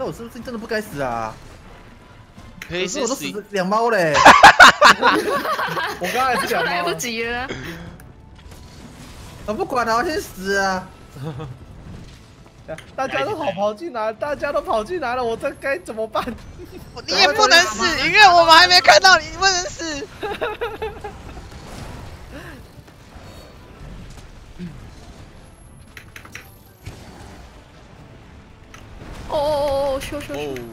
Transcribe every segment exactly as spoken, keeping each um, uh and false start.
我是不是真的不该死啊？ 可以是我都死两猫嘞。 我刚才是两猫， 来不及了。 我不管了，我先死啊！ 大家都好跑进来，大家都跑进来了，我这该怎么办？ 你也不能死，因为我们还没看到你，你不能死。 哦哦哦哦，羞羞羞！ 哦，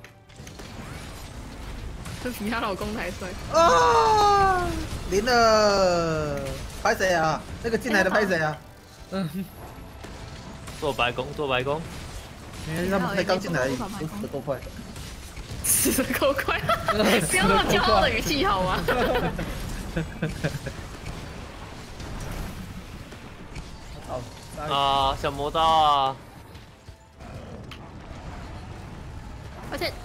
这比她老公还帅。 啊！赢了，拍谁啊？那个进来的拍谁啊？ 嗯， 做白工，做白工。 因为他们才刚进来，死得够快。 死得够快，不要那么骄傲的语气好吗？ 啊，小魔刀啊！ 而且，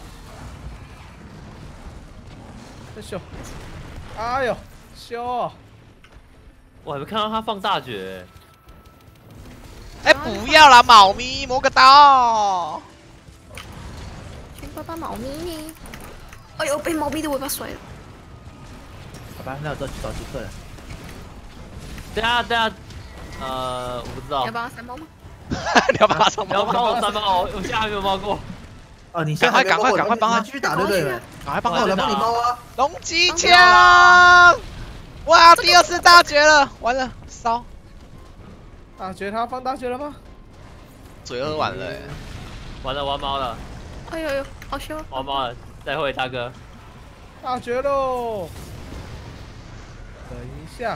这秀，哎呦，秀！ 我还没看到他放大绝。 哎，不要啦，猫咪，磨个刀。 去抱抱猫咪呢？哎呦，被猫咪的尾巴甩了。 好吧，那我就去找杰克了。 等下等下，呃，我不知道。 你要帮他三猫吗？ 你要帮他上你要猫帮我三包，我现在还没有包过。 哦，你赶快赶快赶快帮他继续打，对不对？ 赶快帮他我来帮你猫啊！ 龙击枪！哇，第二次大绝了，完了，烧！ 大绝他放大绝了吗？ 嘴喝完了哎， 完了，玩猫了， 哎呦呦，好羞！ 玩猫了，再会大哥。 大绝喽！等一下，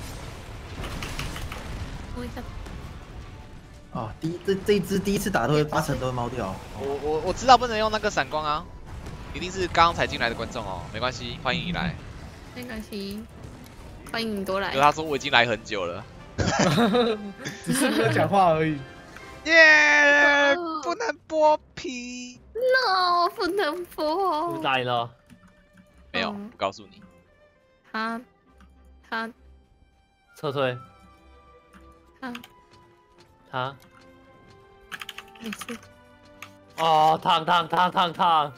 等一下。 啊，第一这这一只第一次打都会八成都会猫掉。 我我我知道不能用那个闪光啊，一定是刚刚才进来的观众哦，没关系，欢迎你来。 没关系，欢迎你多来。 就他说我已经来很久了， 只是没有讲话而已。 耶，不能剥皮。 No， 不能是播。 不是打赢了？ 没有， 嗯我告诉你， 他他撤退。 他他。 没事。 哦，烫烫烫烫烫！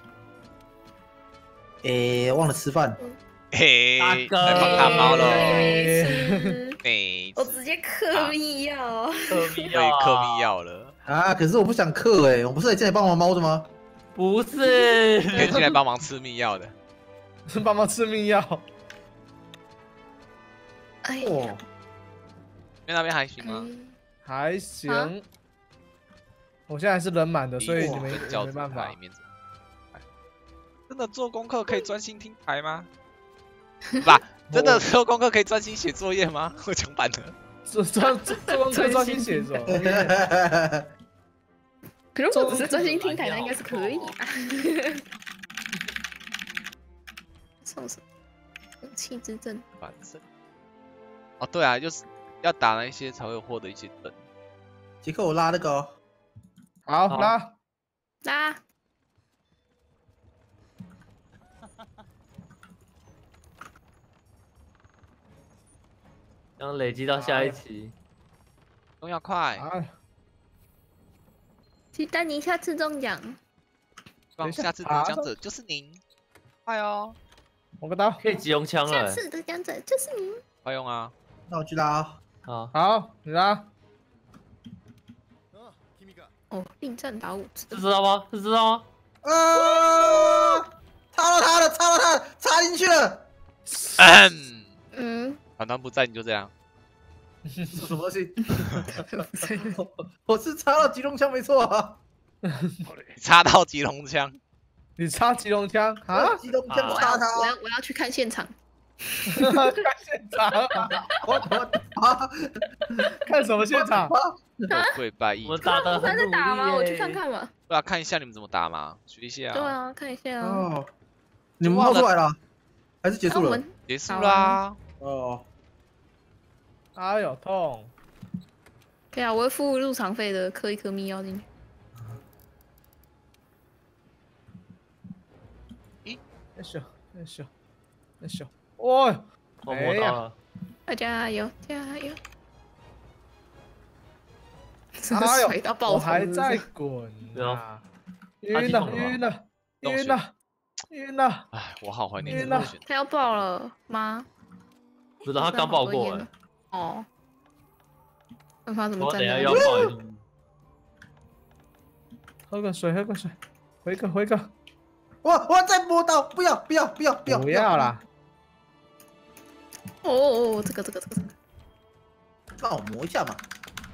诶，忘了吃饭。 嘿， 大哥来帮他猫喽。 没没， 我直接嗑蜜药。 嗑蜜可以药啊， 嗑蜜药了， 啊，可是我不想嗑哎，我不是来进来帮忙猫的吗？ 不是， 可以进来帮忙吃蜜药的。 是帮忙吃蜜药。 哎呀， 哦， 那那边还行吗？ 还行。我现在还是人满的，所以你们叫没办法。 真的做功课可以专心听牌吗？不，真的做功课可以专心写作业吗？我讲反了。 做做做做功课专心写作。 可是我只是专心听台，那应该是可以吧？送什么？勇气之证。 反正。哦，对啊，就是要打那一些才会获得一些灯。 杰克，我拉那个哦。 好， 好拉。 拉。 然后累积到下一期。 中要快， 啊， 期待你下次中奖。 希望下次得奖者就是您。快哦！ 我个刀。 可以急用枪了。 下次得奖者就是你。 快用啊！ 那我去拉啊。 好， 好，你拉。 哦，并战打五次。 是知道吗？是知道吗？ 啊！插到他了，插到他了，插进去了。 嗯， 嗯， 团团不在你就这样。 什么东西？我是插到吉隆枪没错啊。 插到吉隆枪， 你插吉隆枪啊？ 吉隆枪我插他。 要我要我要去看现场。 看现场。 我我啊！ 看什么现场？ 跪拜一。 我们打的他很努力在打吗？我去耶看看吧。 对啊，看一下你们怎么打嘛，学一下。 对啊，看一下啊。 哦，你们冒出来了，还是结束了？ 结束啦。 哦。 哎呦，痛！ 对啊，我会付入场费的，嗑一颗蜜药进去。 咦，那小，那小，那小，哦， 我摸到了。 大家加油加油！ 哎呦， 水到爆我头还在滚对啊！ 晕了晕了晕了晕了！ 哎，我好怀念晕了这个选。 他要爆了吗？ 不知道他刚爆过哎， 哦。看他怎么我等下站在那要爆一次。 喝个水，喝个水，回个回个。 我我再摸到，不要不要不要不要不要啦！ 哦哦哦，这个这个这个这个。 让我磨一下嘛。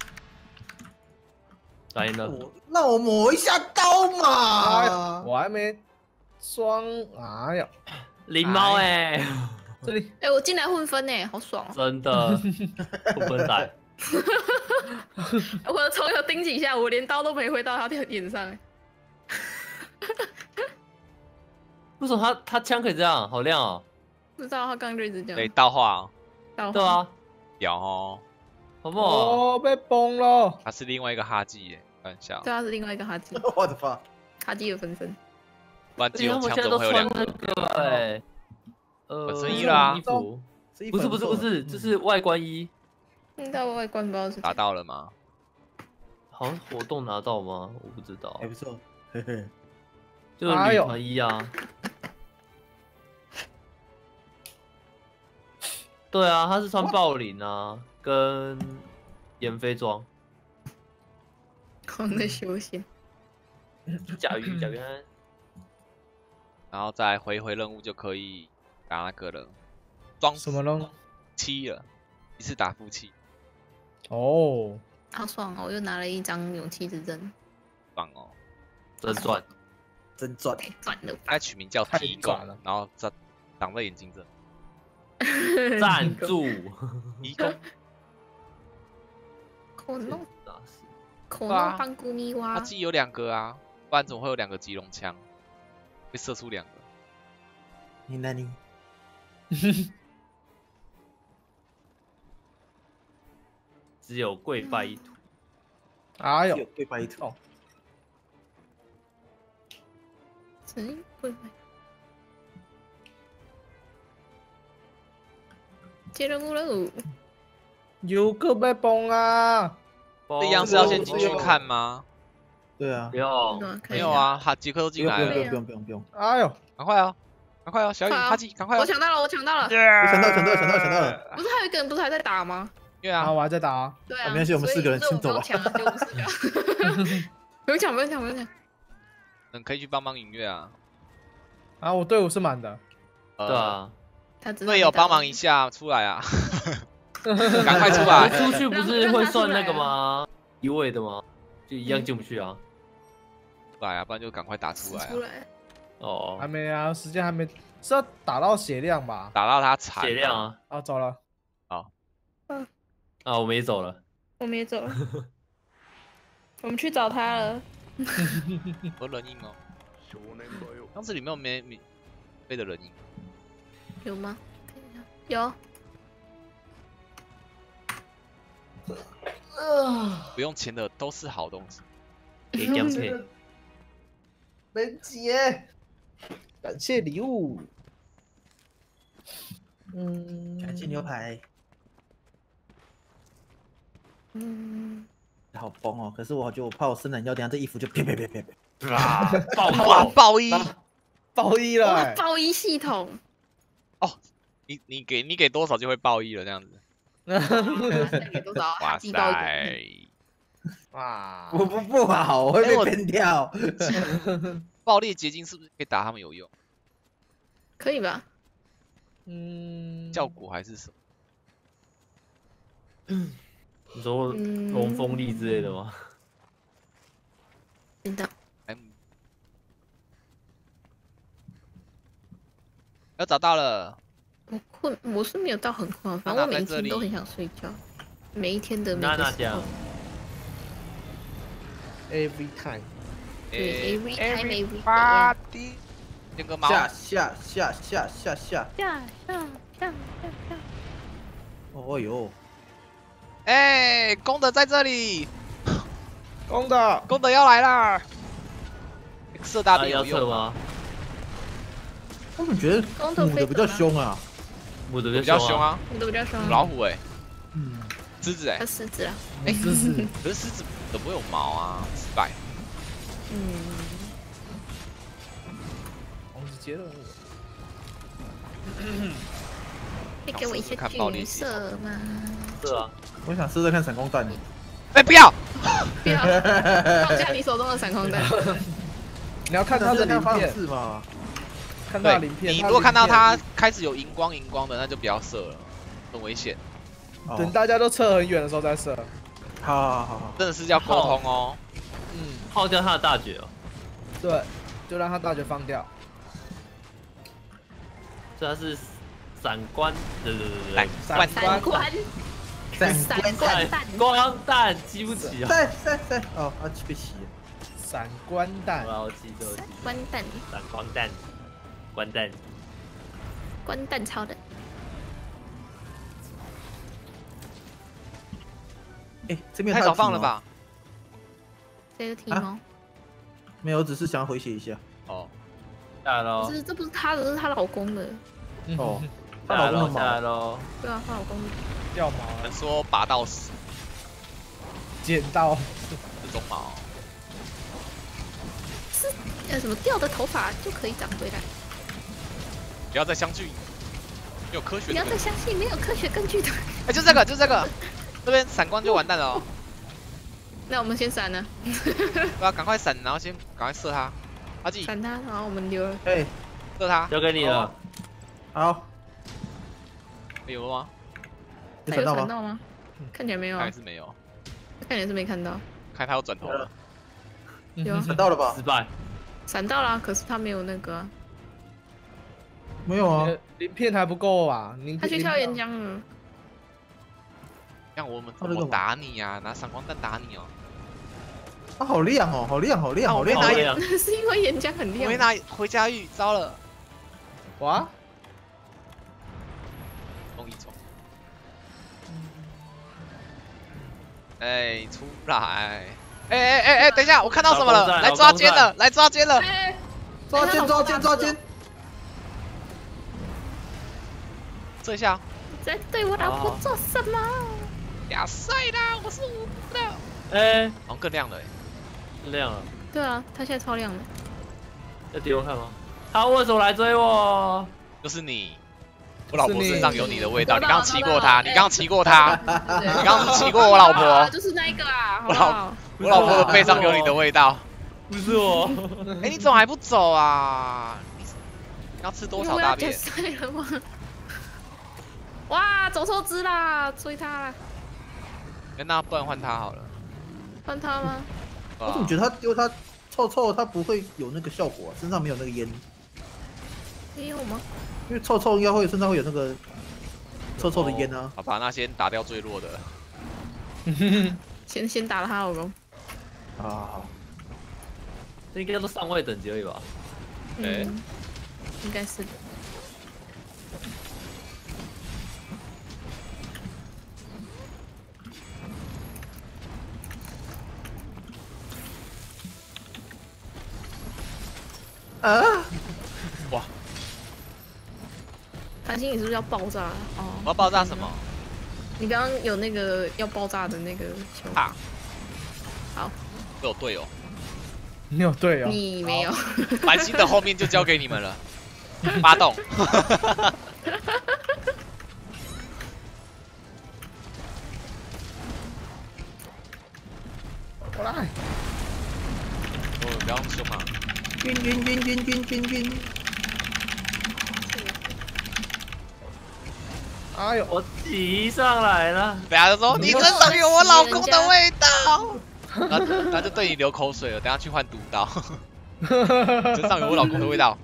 打赢了。 我让我磨一下刀嘛。 我还没装，哎呀， 灵猫哎， 这里哎，我进来混分呢，好爽哦！ 真的不分仔。 我的头有叮几下，我连刀都没挥到他脸上。 为什么他他枪可以这样？好亮哦！ 不知道他刚刚就一直这对， 样。 道化哦， 到对啊， 屌哦， 好不好？ 哦，被崩了。 他是另外一个哈基耶，开玩笑， 对啊，是另外一个哈基， 我的妈！ 哈基的分身。 不然机他动枪怎么们现在都穿会有两那个？ 个哎，呃， 本身衣啦衣服不不是不是不是，这是外观衣。 听到外观不知道是打到了吗？ 好像活动拿到吗？我不知道还，不错，嘿嘿。 就是女团衣啊。对啊，他是穿暴领啊，跟岩飞装。 狂的休闲。 甲鱼甲鱼， 然后再回回任务就可以打那个了，装什么呢？ 七了，一次打负七， 哦， 好爽哦！我又拿了一张勇气之证， 棒哦！ 真赚。 真赚！ 太赚了吧！ 它取名叫太提供赚了， 然后长长在眼睛这， 赞助。 提供可弄那是可对啊弄棒古米蛙它，自己有两个啊，不然怎么会有两个吉龙枪？会射出两个。 你那你只有跪拜一途。 哎呦， 有对白一头。 谁会买？接任务喽！ 有个被崩啊！ 这样是要先进去看吗？ 对啊不，要， 没有，啊，哈杰克都不用进来了， 不用不用不用不用。 哎呦， 赶快哦，赶快哦，小雨好哈吉，赶快哦！ 我抢到了，我抢到了！ 我抢到抢到抢到抢到了！ 不是还有一个人不是还在打吗？ 对啊， 然后我还在打啊。 对啊， 没关系我们四个人所以先走吧所以我不要抢了，就我们四个。不用抢，不用抢，不用抢。 嗯，可以去帮忙音乐啊。 啊，我队伍是满的。 呃对，啊， 他只队友帮忙一下，出来啊！赶快出来！ 出去不是会算那个吗？一位的吗？就一样进不去啊。 出来啊，不然就赶快打出来啊出！来。 哦还，没啊，时间还没，是要打到血量吧？ 打到他残， 血量啊！ 啊，走了。 啊，我们也走了。 我们也走了，我们去找他了。 有人影哦。当时里面有没免费的人影？ 有吗？看一下，有。 不用钱的都是好东西。 给姜配， 人杰，感谢礼物。嗯， 感谢牛排， 嗯， 好崩哦！可是我觉得我怕我伸懒腰，等下这衣服就啪啪啪啪啪。 啊，爆哇， 爆！ 爆衣！ 爆衣了哇， 欸！ 爆衣系统， 你你给你给多少就会爆衣了这样子。 现在给多少？ 哇哈基爆一个塞！ 哇， 不不不好，我会哎我被喷掉。 爆裂结晶是不是可以打他们有用？ 可以吧？ 嗯， 效果还是什么？ 你说嗯龙风力之类的吗？ 真的。 嗯，要找到了。 我困，我是没有到很困，反正我每一天都很想睡觉，每一天的每娜娜讲个时候， every time。 对，every time every day。 party，那个毛下下下下下下。 下下下下下。 哦哟， 哎，功德在这里， 公的， 功德要来啦！射大啊要兵有用？ 撤吗？ 我怎么觉得光头母的比较凶啊？ 母的比较凶啊。 啊， 你都比较凶母。老虎哎， 嗯， 狮子哎他，狮子啊， 哎， 是是， 可是狮子怎么会有毛啊？失败。 嗯， 接任务。 可以给我一些橘色吗？ 是啊， 我想试试看闪光弹。 哎，不要！ 不要放下你手中的闪光弹。 你要看他的鳞片是吗？ 看他的鳞片。 你如果看到它开始有荧光荧光的，那就不要射了，很危险。 等大家都撤很远的时候再射。 好好好好， 真的是要沟通哦。 嗯， 耗掉他的大绝哦。 对，就让他大绝放掉。 所以他是闪光，对对对对， 闪闪光， 闪闪光弹， 光弹记不起啊。 闪闪闪哦，啊被洗了。 闪光弹， 我要记这个。 光弹， 闪光弹，关弹， 光弹超人。 哎，这边太少放了吧？ 这个题吗？ 没有，只是想要回血一下。 哦， 下来喽不。是，这不是她的，这是她老公的。 哦， 下来喽，下来喽。 对啊，她老公的。 掉毛能说拔到死， 剪刀， 这种毛。 是呃什么掉的头发就可以长回来？ 不要再相信，没有科学。 不要再相信没有科学根据的。 哎，就这个，就这个，这边闪光就完蛋了哦。 那我们先闪呢？ 对啊，赶快闪，然后先赶快射他。阿纪， 闪他，然后我们溜了。 哎， 射他。 交给你了。 好， 有了吗？ 有闪到吗？ 到吗？看起来没有啊还，是没有？ 看起来是没看到。 看他要转头了。 有啊闪到了吧失？败。 闪到了，可是他没有那个啊， 没有啊， 鳞片还不够吧？鳞他去跳岩浆了。 让我们怎么打你呀？拿闪光弹打你哦！ 啊，好亮哦，好亮，好亮，好亮哪里好亮。 是因为岩浆很亮。 我没拿回家玉，糟了， 哇， 中一中。哎，出来！哎哎哎哎，等一下，我看到什么了？来抓奸了，来抓奸了！ 哎， 抓奸，抓奸，抓奸！ 这一下， 在对我老婆做什么？ 呀塞啦，我是无辜的。 哎， 好像更亮了哎。 亮了。 对啊，他现在超亮的。 要丢我看吗？他为什么来追我？ 就是你，我老婆身上有你的味道。 我知道你刚刚骑过她，你刚刚骑过她， 你你刚刚是骑过我老婆。 就是那一个啊，好我老不好？ 我老婆的背上有你的味道。 不是我。 哎，你怎么还不走啊？你要吃多少大便？ 赛了吗？哇，走错只啦，追他啦， 哎，那不然换他好了。 换他吗？ 我怎么觉得他丢他臭臭，他不会有那个效果啊？身上没有那个烟， 没有吗？ 因为臭臭应该会身上会有那个臭臭的烟啊。 好吧，那先打掉最弱的。 先先打了他老公。 啊， 这应该都上位等级而已吧？ 哎嗯，应该是的。 啊！ 哇， 繁星，你是不是要爆炸？哦， 我要爆炸什么？ 你刚刚有那个要爆炸的那个球。 怕。 好， 我有队友， 你有队友？ 你没有。 繁星的后面就交给你们了。发动。 我来。 哦，不要凶啊！ 晕晕晕晕晕晕晕！ 哎呦， 我骑上来了。 等下就说你身上有我老公的味道，那那就对你流口水了。等下去换毒刀，身上有我老公的味道，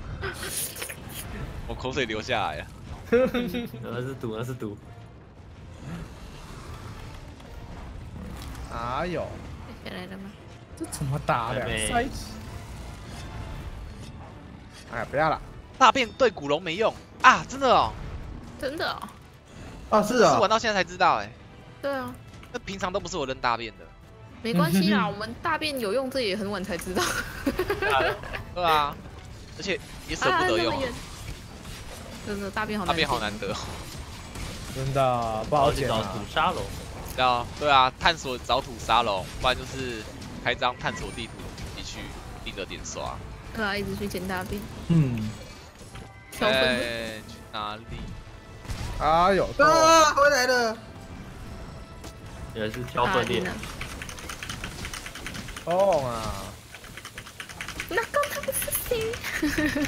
我口水流下来了。 那是毒，那是毒。 哪有？ 下来了吗？ 这怎么打的？塞一起。哎呀，不要了。 大便对古龙没用啊！真的哦。 真的哦。 啊，是啊。 是玩到现在才知道哎。 对啊。 那平常都不是我扔大便的。 没关系啦，我们大便有用，这也很晚才知道。 对啊，而且也舍不得用。 真的大便好难。 大便好难得。 真的，不好捡啊。 土沙龙。 要对啊，探索找土沙龙，不然就是开张探索地图，自己去定着点刷。 对啊，一直去捡大便， 嗯， 挑粪。 哎，去哪里？ 哎呦， 啊，回来了。 原来是挑粪链。 痛啊！ 那刚他不是谁？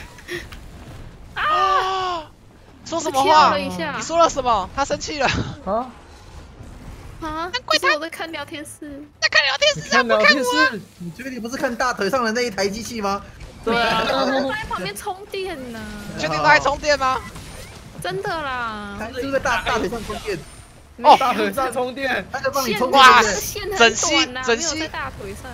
啊！说什么跳话了？一下你说了什么？他生气了。 啊， 啊！可是我在看聊天室。 在看聊天你室， 看聊天室， 你确定不是看大腿上的那一台机器吗？ 对啊， 我在旁边充电呢。 确定他在充电吗？ 真的啦。 他是不是在大大腿上充电？ 哦大腿上充电， 他在帮你线充电， 哇对不对？ 线很珍惜短呐， 珍惜没有在大腿上。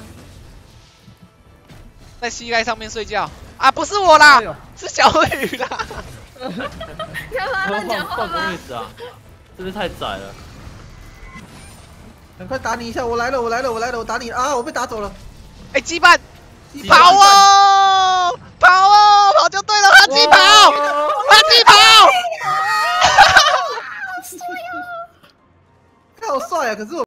在膝盖上面睡觉啊？不是我啦哎，呦， 是小雨啦。 干嘛乱讲话换个位吗？ 置啊，是不是太窄了？ 赶快打你一下！我来了，我来了，我来了，我打你啊！我被打走了。 哎，羁绊， 击跑哦，跑哦，跑就对了，他疾跑，他疾跑。 看好帅啊！可是我。